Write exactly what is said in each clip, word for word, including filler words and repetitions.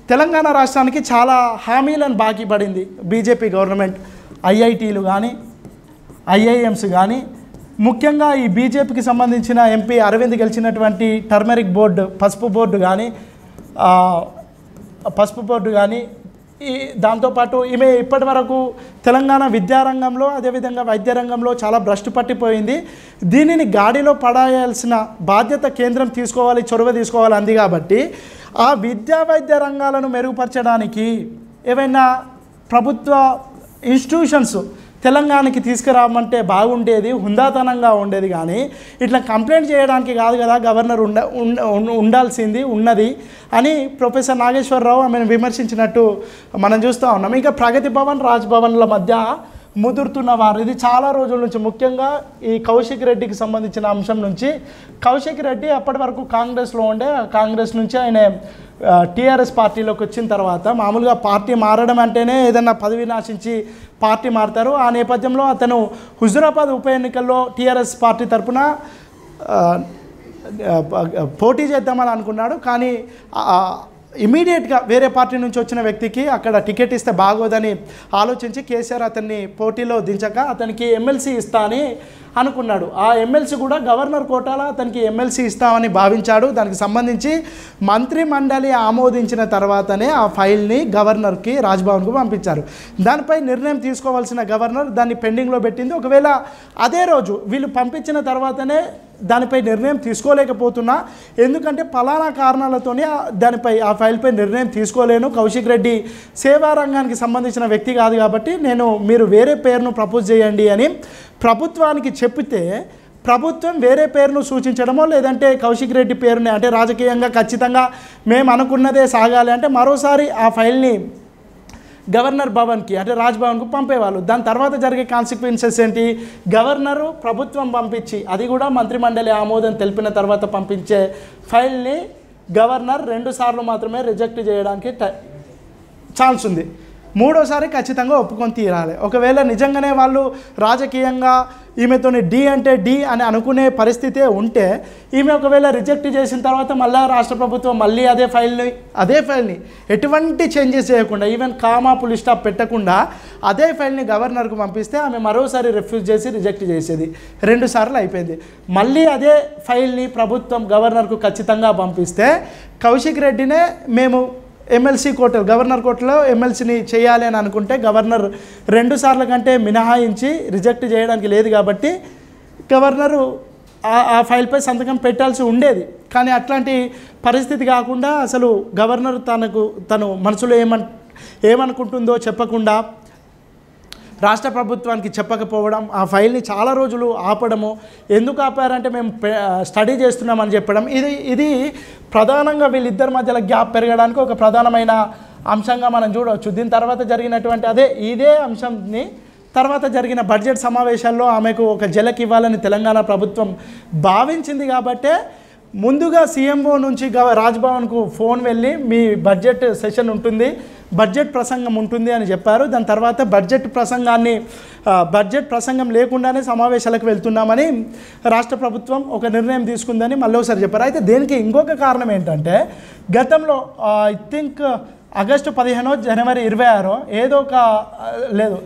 తెలంగాణ రాష్ట్రానికి చాలా హామీలను బాకీ పడింది బీజేపీ గవర్నమెంట్. ఐఐటీలు కానీ ఐఐఎంస్ కానీ, ముఖ్యంగా ఈ బీజేపీకి సంబంధించిన ఎంపీ అరవింద్ గెలిచినటువంటి టర్మరిక్ బోర్డు పసుపు బోర్డు కానీ పసుపు బోర్డు కానీ ఈ దాంతోపాటు ఈమె ఇప్పటి వరకు తెలంగాణ విద్యారంగంలో అదేవిధంగా వైద్య రంగంలో చాలా భ్రష్టు పట్టిపోయింది. దీనిని గాడిలో పడాల్సిన బాధ్యత కేంద్రం తీసుకోవాలి, చొరవ తీసుకోవాలి అంది. కాబట్టి ఆ విద్యా వైద్య రంగాలను మెరుగుపరచడానికి ఏవైనా ప్రభుత్వ ఇన్స్టిట్యూషన్స్ తెలంగాణకి తీసుకురామంటే బాగుండేది, హుందాతనంగా ఉండేది. కానీ ఇట్లా కంప్లైంట్ చేయడానికి కాదు కదా గవర్నర్ ఉండ ఉండాల్సింది ఉన్నది అని ప్రొఫెసర్ నాగేశ్వరరావు ఆమెను విమర్శించినట్టు మనం చూస్తూ ఉన్నాం. ఇంకా ప్రగతి భవన్ రాజ్ భవన్ల మధ్య ముదురుతున్న వారు ఇది చాలా రోజుల నుంచి, ముఖ్యంగా ఈ కౌశిక్ రెడ్డికి సంబంధించిన అంశం నుంచి. కౌశిక్ రెడ్డి అప్పటి వరకు కాంగ్రెస్లో ఉండే, కాంగ్రెస్ నుంచి ఆయన టీఆర్ఎస్ పార్టీలోకి వచ్చిన తర్వాత మామూలుగా పార్టీ మారడం అంటేనే ఏదన్నా పదవి నాశించి పార్టీ మారుతారు. ఆ నేపథ్యంలో అతను హుజురాబాద్ ఉప ఎన్నికల్లో టీఆర్ఎస్ పార్టీ తరఫున పోటీ చేద్దామని అనుకున్నాడు. కానీ ఇమీడియట్గా వేరే పార్టీ నుంచి వచ్చిన వ్యక్తికి అక్కడ టికెట్ ఇస్తే బాగోదని ఆలోచించి కేసీఆర్ అతన్ని పోటీలో దించక అతనికి ఎమ్మెల్సీ ఇస్తా అని అనుకున్నాడు. ఆ ఎమ్మెల్సీ కూడా గవర్నర్ కోటాలో అతనికి ఎమ్మెల్సీ ఇస్తామని భావించాడు. దానికి సంబంధించి మంత్రి మండలి ఆమోదించిన తర్వాతనే ఆ ఫైల్ని గవర్నర్కి రాజ్భవన్కు పంపించారు. దానిపై నిర్ణయం తీసుకోవాల్సిన గవర్నర్ దాన్ని పెండింగ్లో పెట్టింది. ఒకవేళ అదే రోజు వీళ్ళు పంపించిన తర్వాతనే దానిపై నిర్ణయం తీసుకోలేకపోతున్నా, ఎందుకంటే పలానా కారణాలతోనే దానిపై ఆ ఫైల్పై నిర్ణయం తీసుకోలేను, కౌశిక్ రెడ్డి సేవా రంగానికి సంబంధించిన వ్యక్తి కాదు కాబట్టి నేను మీరు వేరే పేరును ప్రపోజ్ చేయండి అని ప్రభుత్వానికి చెప్పితే ప్రభుత్వం వేరే పేరును సూచించడమో లేదంటే కౌశిక్ రెడ్డి పేరుని అంటే రాజకీయంగా ఖచ్చితంగా మేము అనుకున్నదే సాగాలి అంటే మరోసారి ఆ ఫైల్ని గవర్నర్ భవన్కి అంటే రాజ్భవన్కు పంపేవాళ్ళు. దాని తర్వాత జరిగే కాన్సిక్వెన్సెస్ ఏంటి? గవర్నరు ప్రభుత్వం పంపించి అది కూడా మంత్రిమండలి ఆమోదం తెలిపిన తర్వాత పంపించే ఫైల్ని గవర్నర్ రెండు సార్లు మాత్రమే రిజెక్ట్ చేయడానికి ఛాన్స్ ఉంది. మూడోసారి ఖచ్చితంగా ఒప్పుకొని తీరాలి. ఒకవేళ నిజంగానే వాళ్ళు రాజకీయంగా ఈమెతోని డి అంటే డి అని అనుకునే పరిస్థితే ఉంటే ఈమె ఒకవేళ రిజెక్ట్ చేసిన తర్వాత మళ్ళీ రాష్ట్ర ప్రభుత్వం మళ్ళీ అదే ఫైల్ని అదే ఫైల్ని ఎటువంటి చేంజెస్ చేయకుండా ఈవెన్ కామా పులి స్టాప్ పెట్టకుండా అదే ఫైల్ని గవర్నర్కు పంపిస్తే ఆమె మరోసారి రిఫ్యూజ్ చేసి రిజెక్ట్ చేసేది. రెండు సార్లు అయిపోయింది. మళ్ళీ అదే ఫైల్ని ప్రభుత్వం గవర్నర్కు ఖచ్చితంగా పంపిస్తే కౌశిక్ రెడ్డినే మేము ఎమ్మెల్సీ కోర్టు గవర్నర్ కోర్టులో ఎమ్మెల్సీని చేయాలి అని అనుకుంటే గవర్నర్ రెండు సార్ల కంటే మినహాయించి రిజెక్ట్ చేయడానికి లేదు కాబట్టి గవర్నరు ఆ ఫైల్పై సంతకం పెట్టాల్సి ఉండేది. కానీ అట్లాంటి పరిస్థితి కాకుండా అసలు గవర్నర్ తనకు తను మనసులో ఏమన్ ఏమనుకుంటుందో చెప్పకుండా రాష్ట్ర ప్రభుత్వానికి చెప్పకపోవడం, ఆ ఫైల్ని చాలా రోజులు ఆపడము, ఎందుకు ఆపారంటే మేము స్టడీ చేస్తున్నామని చెప్పడం, ఇది ఇది ప్రధానంగా వీళ్ళిద్దరి మధ్యలో గ్యాప్ పెరగడానికి ఒక ప్రధానమైన అంశంగా మనం చూడవచ్చు. దీని తర్వాత జరిగినటువంటి అదే ఇదే అంశంని తర్వాత జరిగిన బడ్జెట్ సమావేశాల్లో ఆమెకు ఒక జలకి ఇవ్వాలని తెలంగాణ ప్రభుత్వం భావించింది. కాబట్టే ముందుగా సీఎంఓ నుంచి గవ రాజ్భవన్కు ఫోన్ వెళ్ళి మీ బడ్జెట్ సెషన్ ఉంటుంది, బడ్జెట్ ప్రసంగం ఉంటుంది అని చెప్పారు. దాని తర్వాత బడ్జెట్ ప్రసంగాన్ని బడ్జెట్ ప్రసంగం లేకుండానే సమావేశాలకు వెళ్తున్నామని రాష్ట్ర ప్రభుత్వం ఒక నిర్ణయం తీసుకుందని మళ్ళీ ఒకసారి చెప్పారు. అయితే దీనికి ఇంకొక కారణం ఏంటంటే గతంలో ఐ థింక్ ఆగస్టు పదిహేనో జనవరి ఇరవై ఆరో ఏదో ఒక లేదు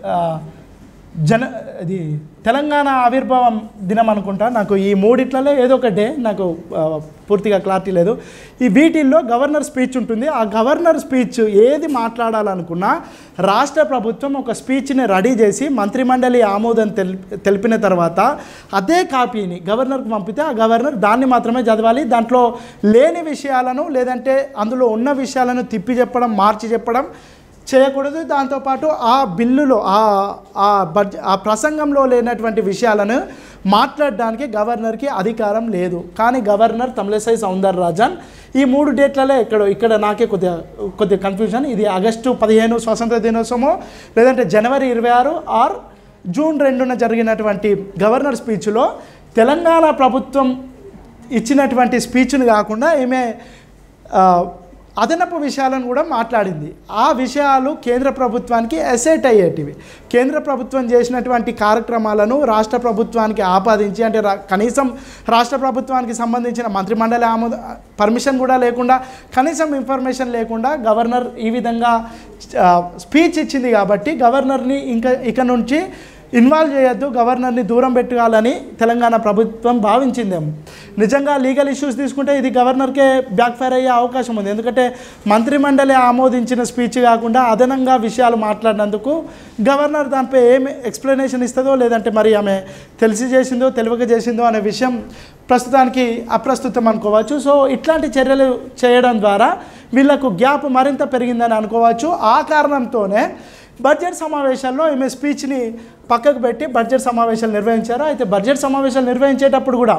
జన ఇది తెలంగాణ ఆవిర్భావం దినం అనుకుంటా, నాకు ఈ మూడిట్లలో ఏదో ఒక డే నాకు పూర్తిగా క్లారిటీ లేదు. ఈ వీటిల్లో గవర్నర్ స్పీచ్ ఉంటుంది. ఆ గవర్నర్ స్పీచ్ ఏది మాట్లాడాలనుకున్నా రాష్ట్ర ప్రభుత్వం ఒక స్పీచ్ని రెడీ చేసి మంత్రిమండలి ఆమోదం తెలిపిన తర్వాత అదే కాపీని గవర్నర్కి పంపితే ఆ గవర్నర్ దాన్ని మాత్రమే చదవాలి. దాంట్లో లేని విషయాలను లేదంటే అందులో ఉన్న విషయాలను తిప్పి చెప్పడం, మార్చి చెప్పడం చేయకూడదు. దాంతోపాటు ఆ బిల్లులో ఆ బడ్జెట్ ఆ ప్రసంగంలో లేనటువంటి విషయాలను మాట్లాడడానికి గవర్నర్కి అధికారం లేదు. కానీ గవర్నర్ తమిళసై సౌందరరాజన్ ఈ మూడు డేట్లలో ఎక్కడో ఇక్కడ నాకే కొద్దిగా కొద్దిగా కన్ఫ్యూజన్, ఇది ఆగస్టు పదిహేను స్వాతంత్ర దినోత్సవమో లేదంటే జనవరి ఇరవై ఆరు ఆర్ జూన్ రెండున జరిగినటువంటి గవర్నర్ స్పీచ్లో తెలంగాణ ప్రభుత్వం ఇచ్చినటువంటి స్పీచ్ను కాకుండా ఈమె అదనపు విషయాలను కూడా మాట్లాడింది. ఆ విషయాలు కేంద్ర ప్రభుత్వానికి అసెట్ అయ్యేటివి. కేంద్ర ప్రభుత్వం చేసినటువంటి కార్యక్రమాలను రాష్ట్ర ప్రభుత్వానికి ఆపాదించి, అంటే కనీసం రాష్ట్ర ప్రభుత్వానికి సంబంధించిన మంత్రిమండలి ఆమోద పర్మిషన్ కూడా లేకుండా, కనీసం ఇన్ఫర్మేషన్ లేకుండా గవర్నర్ ఈ విధంగా స్పీచ్ ఇచ్చింది కాబట్టి గవర్నర్ని ఇంకా ఇక నుంచి ఇన్వాల్వ్ చేయొద్దు, గవర్నర్ని దూరం పెట్టాలని తెలంగాణ ప్రభుత్వం భావించిందేమో. నిజంగా లీగల్ ఇష్యూస్ తీసుకుంటే ఇది గవర్నర్కే బ్యాక్ ఫైర్ అయ్యే అవకాశం ఉంది. ఎందుకంటే మంత్రిమండలి ఆమోదించిన స్పీచ్ కాకుండా అదనంగా విషయాలు మాట్లాడినందుకు గవర్నర్ దానిపై ఏమి ఎక్స్ప్లెనేషన్ ఇస్తుందో, లేదంటే మరి ఆమె తెలిసి చేసిందో తెలియక చేసిందో అనే విషయం ప్రస్తుతానికి అప్రస్తుతం అనుకోవచ్చు. సో ఇట్లాంటి చర్యలు చేయడం ద్వారా వీళ్లకు గ్యాప్ మరింత పెరిగిందని అనుకోవచ్చు. ఆ కారణంతోనే బడ్జెట్ సమావేశాల్లో ఈమె స్పీచ్ని పక్కకు పెట్టి బడ్జెట్ సమావేశాలు నిర్వహించారు. అయితే బడ్జెట్ సమావేశాలు నిర్వహించేటప్పుడు కూడా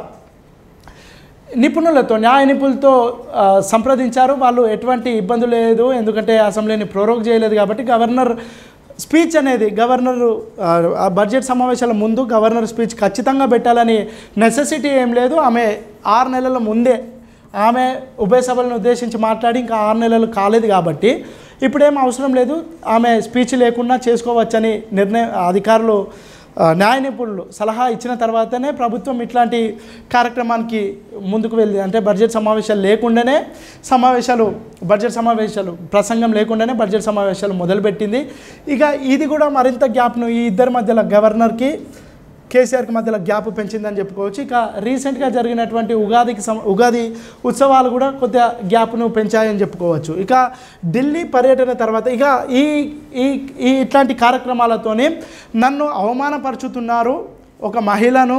నిపుణులతో, న్యాయ నిపుణులతో సంప్రదించారు. వాళ్ళు ఎటువంటి ఇబ్బంది లేదు, ఎందుకంటే అసెంబ్లీని ప్రోరోగ్ చేయలేదు కాబట్టి గవర్నర్ స్పీచ్ అనేది గవర్నర్ బడ్జెట్ సమావేశాల ముందు గవర్నర్ స్పీచ్ ఖచ్చితంగా పెట్టాలని నెసెసిటీ ఏం లేదు. ఆమె ఆరు నెలల ముందే ఆమె ఉభయ సభలను ఉద్దేశించి మాట్లాడి ఇంకా ఆరు నెలలు కాలేదు కాబట్టి ఇప్పుడేం అవసరం లేదు, ఆమె స్పీచ్ లేకుండా చేసుకోవచ్చని నిర్ణయం అధికారులు న్యాయ నిపుణులు సలహా ఇచ్చిన తర్వాతనే ప్రభుత్వం ఇట్లాంటి కార్యక్రమానికి ముందుకు వెళ్ళింది. అంటే బడ్జెట్ సమావేశాలు లేకుండానే సమావేశాలు బడ్జెట్ సమావేశాలు ప్రసంగం లేకుండానే బడ్జెట్ సమావేశాలు మొదలుపెట్టింది. ఇక ఇది కూడా మరింత గ్యాప్ను ఈ ఇద్దరి మధ్యలో గవర్నర్కి కేసీఆర్కి మధ్యలో గ్యాప్ పెంచిందని చెప్పుకోవచ్చు. ఇక రీసెంట్గా జరిగినటువంటి ఉగాదికి సం ఉగాది ఉత్సవాలు కూడా కొద్దిగా గ్యాప్ను పెంచాయని చెప్పుకోవచ్చు. ఇక ఢిల్లీ పర్యటన తర్వాత ఇక ఈ ఈ ఈ ఇట్లాంటి కార్యక్రమాలతోనే నన్ను అవమానపరుచుతున్నారు, ఒక మహిళను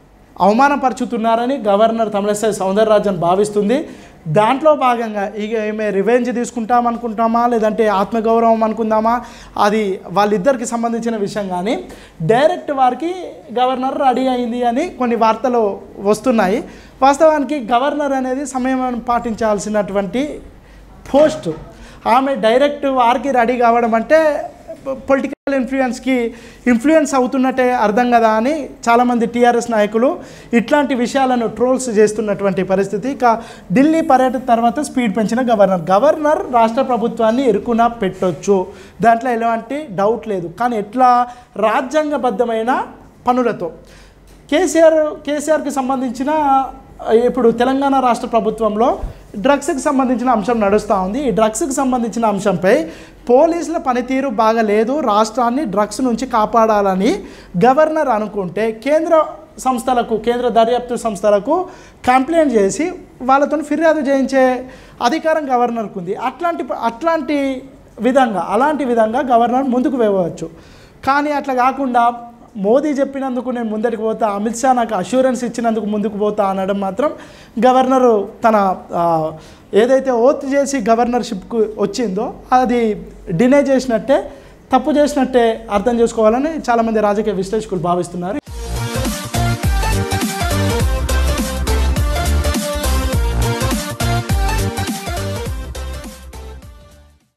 అవమానపరుచుతున్నారని గవర్నర్ తమిళసై సౌందరరాజన్ భావిస్తుంది. దాంట్లో భాగంగా ఇక ఈమె రివెంజ్ తీసుకుంటామనుకుంటామా లేదంటే ఆత్మగౌరవం అనుకుందామా, అది వాళ్ళిద్దరికి సంబంధించిన విషయం. కానీ డైరెక్ట్ వారికి గవర్నర్ రెడీ అయింది అని కొన్ని వార్తలు వస్తున్నాయి. వాస్తవానికి గవర్నర్ అనేది సమయం పాటించాల్సినటువంటి పోస్ట్. ఆమె డైరెక్ట్ వారికి రెడీ కావడం అంటే పొలిటికల్ ఇన్ఫ్లుయెన్స్కి ఇన్ఫ్లుయెన్స్ అవుతున్నట్టే అర్థం కదా అని చాలామంది టీఆర్ఎస్ నాయకులు ఇట్లాంటి విషయాలను ట్రోల్స్ చేస్తున్నటువంటి పరిస్థితి. ఇక ఢిల్లీ పర్యటన తర్వాత స్పీడ్ పెంచిన గవర్నర్ గవర్నర్ రాష్ట్ర ప్రభుత్వాన్ని ఇరుకున పెట్టొచ్చు, దాంట్లో ఎలాంటి డౌట్ లేదు. కానీ ఎట్లా రాజ్యాంగబద్ధమైన పనులతో కేసీఆర్ కేసీఆర్కి సంబంధించిన ఇప్పుడు తెలంగాణ రాష్ట్ర ప్రభుత్వంలో డ్రగ్స్కి సంబంధించిన అంశం నడుస్తూ ఉంది. ఈ డ్రగ్స్కి సంబంధించిన అంశంపై పోలీసుల పనితీరు బాగలేదు, రాష్ట్రాన్ని డ్రగ్స్ నుంచి కాపాడాలని గవర్నర్ అనుకుంటే కేంద్ర సంస్థలకు కేంద్ర దర్యాప్తు సంస్థలకు కంప్లైంట్ చేసి వాళ్ళతో ఫిర్యాదు చేయించే అధికారం గవర్నర్కు ఉంది. అట్లాంటి అట్లాంటి విధంగా అలాంటి విధంగా గవర్నర్ ముందుకు వెళ్ళవచ్చు. కానీ అట్లా కాకుండా మోదీ చెప్పినందుకు నేను ముందరికి పోతా, అమిత్ షా నాకు అష్యూరెన్స్ ఇచ్చినందుకు ముందుకు పోతా అనడం మాత్రం గవర్నరు తన ఏదైతే ఓత్ చేసి గవర్నర్షిప్కు వచ్చిందో అది డినే చేసినట్టే, తప్పు చేసినట్టే అర్థం చేసుకోవాలని చాలామంది రాజకీయ విశ్లేషకులు భావిస్తున్నారు.